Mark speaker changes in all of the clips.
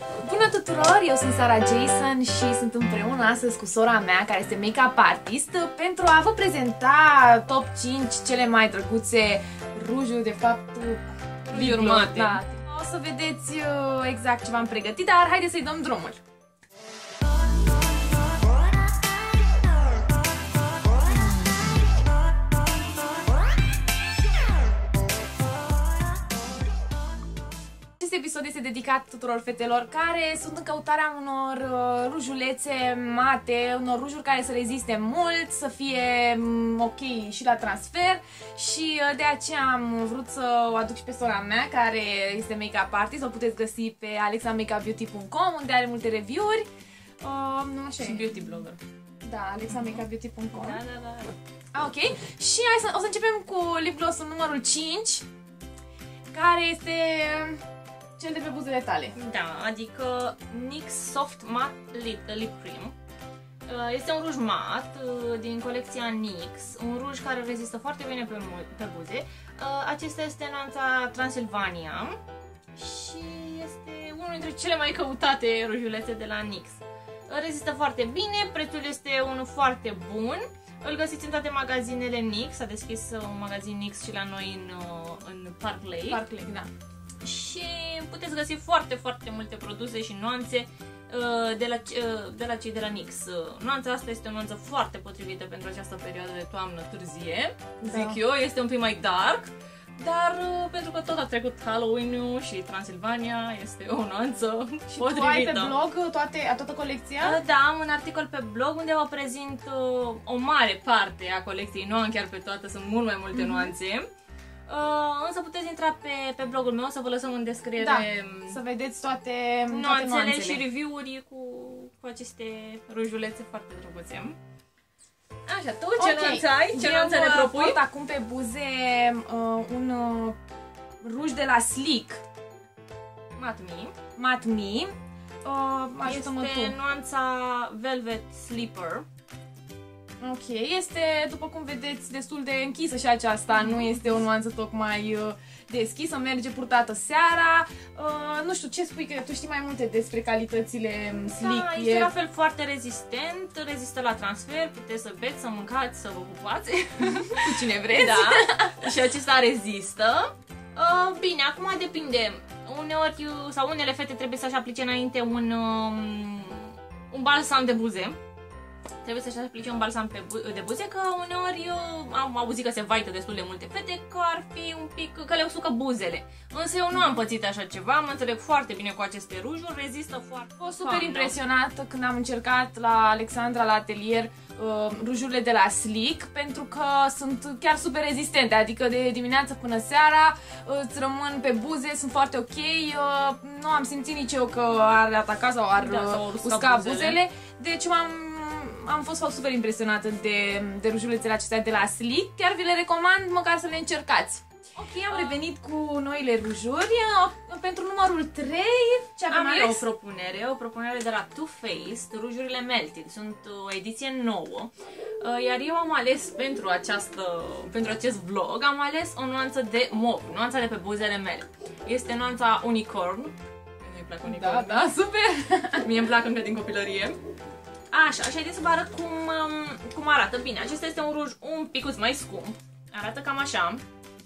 Speaker 1: Bună tuturor, eu sunt Sara Jason și sunt împreună astăzi cu sora mea, care este make-up artist, pentru a vă prezenta top 5 cele mai drăguțe rujuri, de fapt,
Speaker 2: urmate.
Speaker 1: Da. O să vedeți exact ce v-am pregătit, dar haideți să-i dăm drumul. Acest episod este dedicat tuturor fetelor care sunt în căutarea unor rujulețe mate, unor rujuri care să reziste mult, să fie ok și la transfer, și de aceea am vrut să o aduc și pe sora mea, care este make-up artist. O puteți găsi pe alexamakeupbeauty.com, unde are multe review-uri.
Speaker 2: Și beauty blogger.
Speaker 1: Da, alexamakeupbeauty.com.
Speaker 2: Da.
Speaker 1: Ok. Și o să începem cu lip gloss-ul numărul 5, care este cel de pe buzele tale.
Speaker 2: Da, adică NYX Soft Matte Lip Cream. Este un ruj mat din colecția NYX, un ruj care rezistă foarte bine pe buze. Acesta este nuanța Transylvania și este unul dintre cele mai căutate rujulețe de la NYX. Rezistă foarte bine, prețul este unul foarte bun. Îl găsiți în toate magazinele NYX, a deschis un magazin NYX și la noi în Park Lake.
Speaker 1: Park Lake, da.
Speaker 2: Și puteți găsi foarte multe produse și nuanțe de la cei de la NYX. Nuanța asta este o nuanță foarte potrivită pentru această perioadă de toamnă târzie, zic eu, este un pic mai dark, dar pentru că tot a trecut Halloween-ul și Transylvania, este o nuanță potrivită.
Speaker 1: Și tu ai pe blog toată colecția?
Speaker 2: Da, am un articol pe blog unde vă prezint o mare parte a colecției, nu am chiar pe toată, sunt mult mai multe nuanțe. Însă puteți intra pe blogul meu, să vă lăsăm în descriere,
Speaker 1: da, să vedeți toate nuanțele
Speaker 2: și review-uri cu aceste rujulețe foarte drăguțe. Așa, tu ce nuanță ai? Ce nuanță ne propui?
Speaker 1: Port acum pe buze un ruj de la Sleek Matte Me. Ajută-mă tu.
Speaker 2: Este nuanța Velvet Sleeper.
Speaker 1: Ok, este, după cum vedeți, destul de închisă și aceasta, nu este o nuanță tocmai deschisă, merge purtată seara. Nu știu, ce spui, că tu știi mai multe despre calitățile Sleek?
Speaker 2: Da, este la fel foarte rezistent, rezistă la transfer, puteți să beți, să mâncați, să vă pupați
Speaker 1: cu cine vreți.
Speaker 2: Da, și acesta rezistă. Bine, acum depinde. Uneori, sau unele fete trebuie să-și aplice înainte un balsam de buze. Trebuie să-și aplice un balsam de buze, că uneori am auzit că se vaită destul de multe fete, că ar fi un pic, că le usucă buzele. Însă eu nu am pățit așa ceva, mă înțeleg foarte bine cu aceste rujuri, rezistă foarte.
Speaker 1: Am fost super impresionată când am încercat la Alexandra la atelier rujurile de la Sleek, pentru că sunt chiar super rezistente, adică de dimineață până seara îți rămân pe buze, sunt foarte ok. Nu am simțit nici eu că ar ataca sau ar usca buzele, deci am fost super impresionată de rujulețele acestea de la Sleek. Chiar vi le recomand măcar să le încercați. Ok, am revenit cu noile rujuri. Pentru numărul 3, ce avem ales?
Speaker 2: O propunere de la Too Faced, rujurile Melted. Sunt o ediție nouă. Iar eu am ales pentru acest vlog, am ales o nuanță de mov, nuanța de pe buzele mele. Este nuanța Unicorn. Mie-mi plac Unicorn.
Speaker 1: Da, super!
Speaker 2: Mie îmi plac încă din copilărie. Așa, și haideți să vă arăt cum arată. Bine, acesta este un ruj un picuț mai scump. Arată cam așa.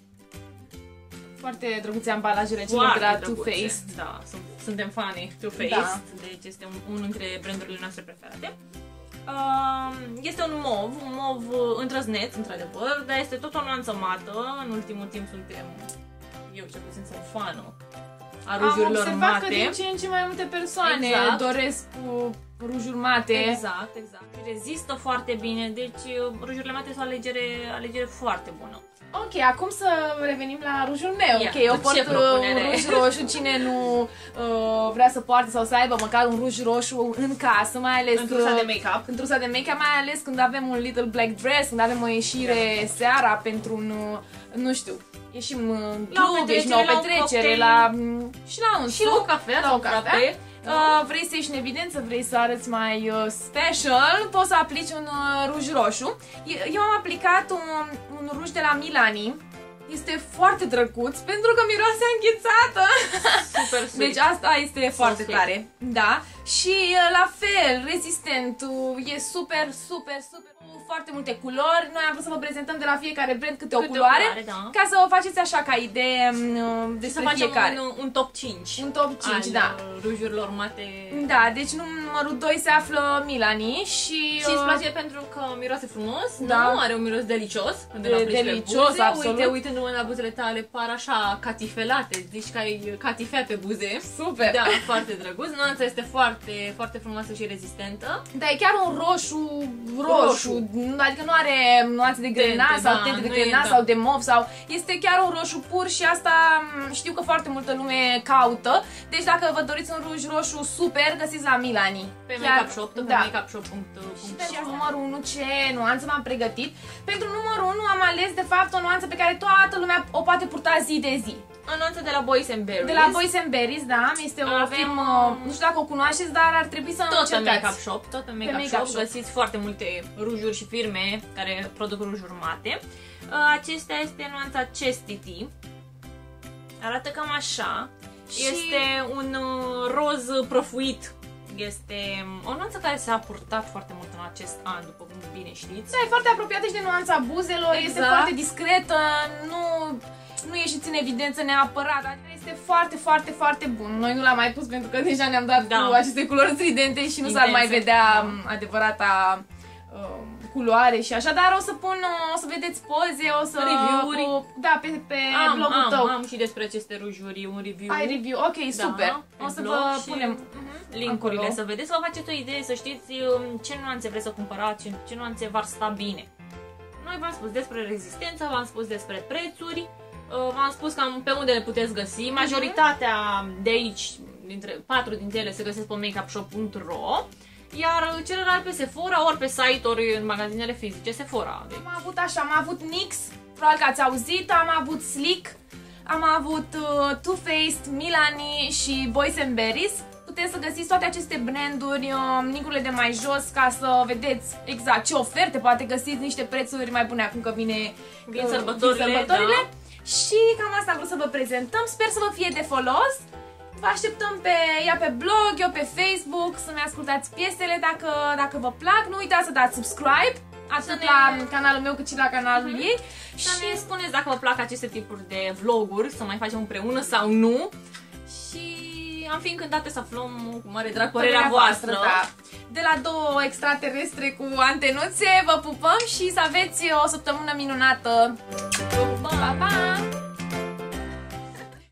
Speaker 1: Foarte drăguțe ambalajele celor de la Too Faced.
Speaker 2: Da, suntem fanii Too Faced, da. Deci este unul dintre brandurile noastre preferate. Este un mov întrăzneț, într-adevăr, dar este tot o nuanță mată. În ultimul timp eu cel puțin sunt fană a rujurilor mate.
Speaker 1: Am observat că din ce în ce mai multe persoane doresc cu rujuri mate.
Speaker 2: Exact. Rezistă foarte bine, deci rujurile mate sunt o alegere foarte bună.
Speaker 1: Ok, acum să revenim la rujul meu. Ok, eu port un ruj roșu, cine nu vrea să poarte sau să aibă măcar un ruj roșu în casă, mai ales
Speaker 2: în trusa de make-up.
Speaker 1: În trusa de make-up, mai ales când avem un little black dress, când avem o ieșire seara pentru un, nu știu, ieșim în club, ieșim la o petrecere, și la un suc,
Speaker 2: o cafea,
Speaker 1: vrei să ieși în evidență, vrei să arăți mai special, poți să aplici un ruj roșu. Eu am aplicat un ruj de la Milani, Este foarte drăguț pentru că miroase a înghețată.
Speaker 2: Super sweet.
Speaker 1: Deci asta este foarte
Speaker 2: sweet.
Speaker 1: tare. Da. Și la fel, rezistent, e super, super, super. Cu foarte multe culori. Noi am vrut să vă prezentăm de la fiecare brand câte o culoare,
Speaker 2: da.
Speaker 1: ca să vă faceți așa ca idee despre
Speaker 2: să facem
Speaker 1: fiecare.
Speaker 2: un top 5.
Speaker 1: Un top 5,
Speaker 2: al
Speaker 1: da.
Speaker 2: rujurilor mate.
Speaker 1: Da, deci numărul 2 se află Milani și
Speaker 2: îți place pentru că miroase frumos,
Speaker 1: da.
Speaker 2: Nu are un miros delicios. Când îl aplici pe buze.
Speaker 1: Absolut.
Speaker 2: Uite, uitându-mă la buzele tale, par așa catifelate, zici că ai catifea pe buze.
Speaker 1: Super.
Speaker 2: Da, foarte drăguț. Nuanța este foarte, foarte frumoasă și rezistentă.
Speaker 1: Da, e chiar un roșu. Adică nu are nuanțe de grenat sau tente de grenat sau de mov sau... Este chiar un roșu pur și asta știu că foarte multă lume caută. Deci dacă vă doriți un ruj roșu super, găsiți la Milani.
Speaker 2: Pe Makeup Shop, pe
Speaker 1: makeupshop.ro. Și numărul 1, ce nuanță m-am pregătit? Pentru numărul 1 am ales de fapt o nuanță pe care toată lumea o poate purta zi de zi.
Speaker 2: O nuanță de la Boys and Berries.
Speaker 1: De la Boys and Berries, da, este o firmă, nu știu dacă o cunoașteți, dar ar trebui să încercați.
Speaker 2: Tot pe Makeup Shop, tot pe Makeup Shop găsiți foarte multe rujuri și firme care produc rujuri mate. Acesta este nuanța Chastity. Arată cam așa. Și... este un roz prăfuit. Este o nuanță care s-a purtat foarte mult în acest an, după cum bine știți.
Speaker 1: Da, e foarte apropiată și de nuanța buzelor, este foarte discretă, nu ieșiți în evidență neapărat, dar este foarte, foarte, foarte bun. Noi nu l-am mai pus pentru că deja ne-am dat cu aceste culori stridente și nu s-ar mai vedea adevărata culoare și așa, dar o să pun, o să vedeți poze, o să...
Speaker 2: review-uri.
Speaker 1: Da, pe blogul tău.
Speaker 2: Am și despre aceste rujuri un review.
Speaker 1: Ai review, ok, super. O să vă punem
Speaker 2: link-urile
Speaker 1: acolo.
Speaker 2: să vedeți, să vă faceți o idee, să știți ce nuanțe vreți să cumpărați, ce nuanțe v-ar sta bine. Noi v-am spus despre rezistență, v-am spus despre prețuri, v-am spus cam pe unde le puteți găsi. Majoritatea de aici, 4 dintre ele se găsesc pe makeupshop.ro. Iar celălalt pe Sephora, ori pe site, ori în magazinele fizice Sephora. Deci.
Speaker 1: Am avut așa, am avut NYX, probabil că ați auzit, am avut Sleek, am avut Too Faced, Milani și Boys and Berries. Puteți să găsiți toate aceste branduri, link-urile de mai jos, ca să vedeți exact ce oferte, poate găsiți niște prețuri mai bune acum că vine sărbătorile. Da. Și cam asta am vrut să vă prezentăm, sper să vă fie de folos. Vă așteptăm pe ea pe blog, eu pe Facebook, să-mi ascultați piesele dacă vă plac. Nu uitați să dați subscribe, atât la canalul meu cât și la canalul ei.
Speaker 2: Și ne spuneți dacă vă plac aceste tipuri de vloguri, să mai facem împreună sau nu. Și am fi încântate să aflăm cu mare drag părerea voastră.
Speaker 1: Da. De la două extraterestre cu antenuțe, vă pupăm și să aveți o săptămână minunată!